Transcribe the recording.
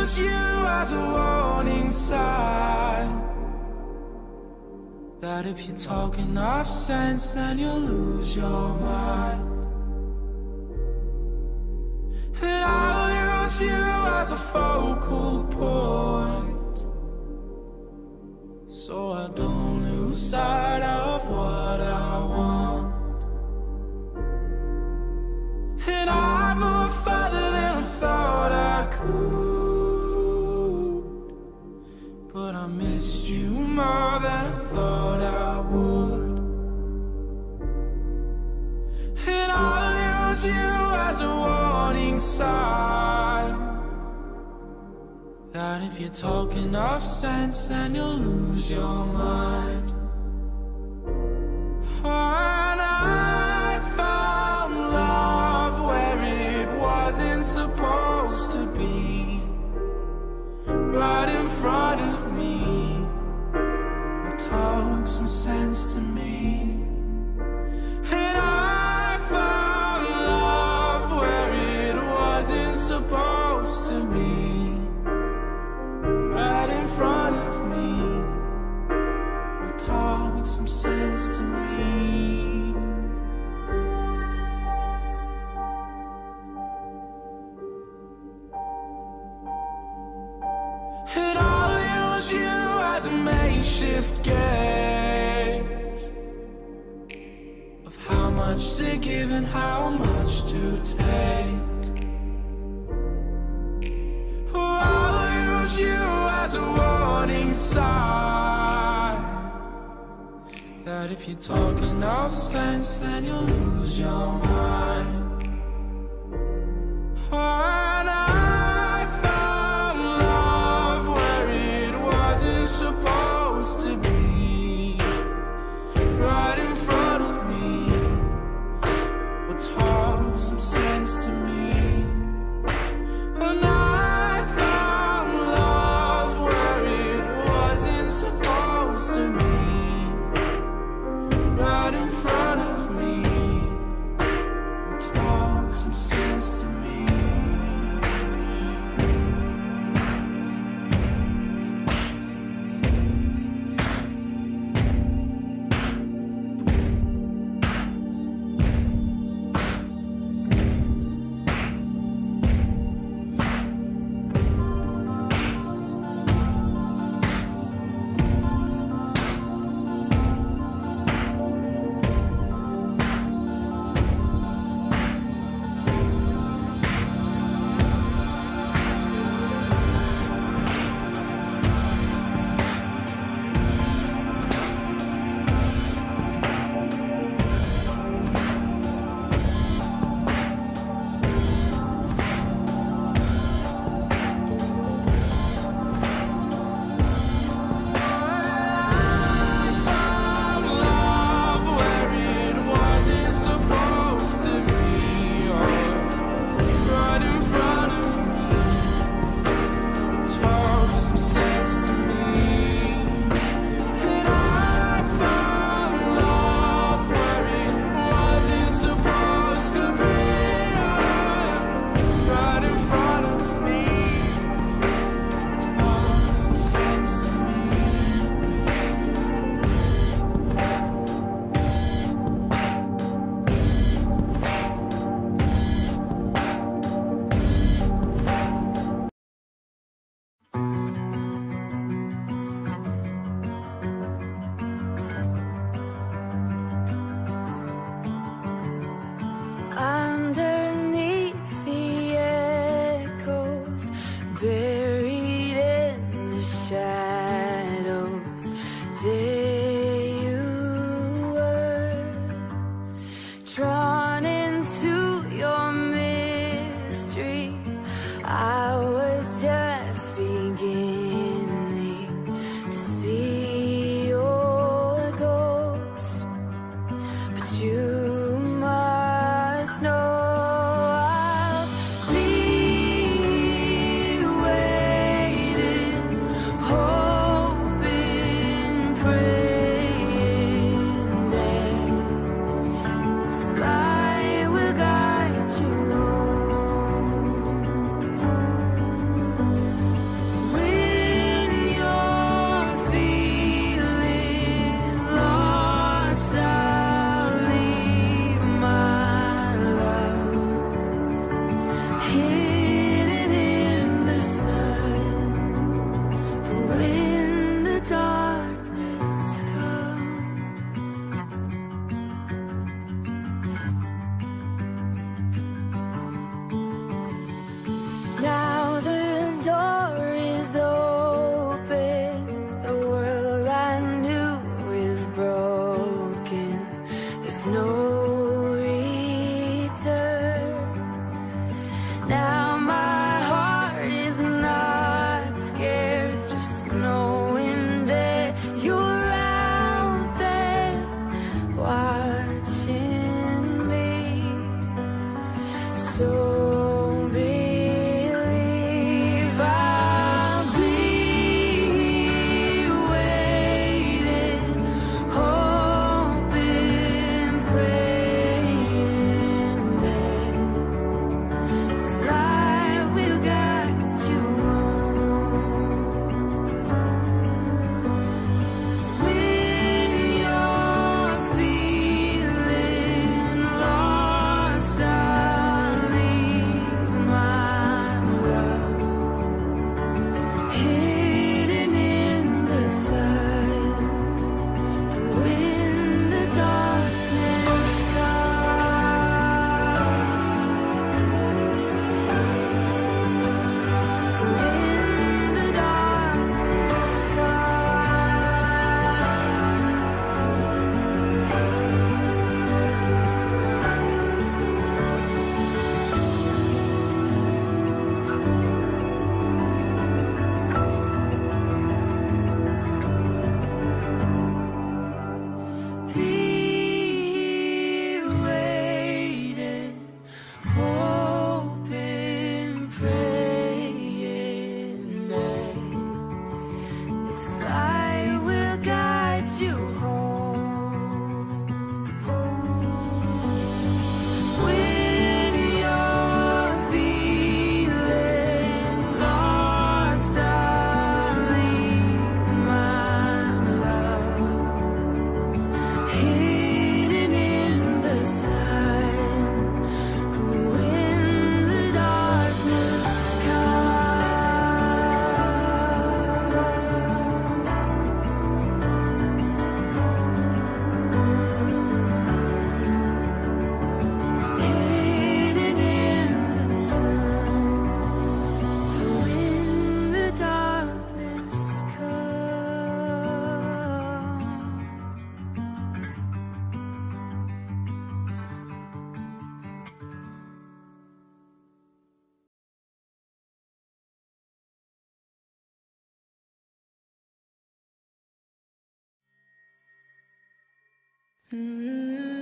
use you as a warning sign, that if you talk enough sense, then you'll lose your mind. And I'll use you as a focal point, so I don't lose sight of what I want. And I moved farther than I thought I could, but I missed you more than I thought I would. And I'll use you as a warning sign, that if you talk enough sense, then you'll lose your mind. And I found love where it wasn't supposed to be, right in front of me. Talk some sense to me. And I found love where it wasn't supposed to be, right in front of me. Talk some sense to me. And I'll use you as a makeshift gauge of how much to give and how much to take. Oh, I'll use you as a warning sign, that if you talk enough sense, then you'll lose your mind. Oh, and I found love where it wasn't supposed to be, right in front of me. Well, talk some sense to me. And I found love where it wasn't supposed to be, right in front of me. Talk some sense to me. Know I'll lead away. Mm-hmm.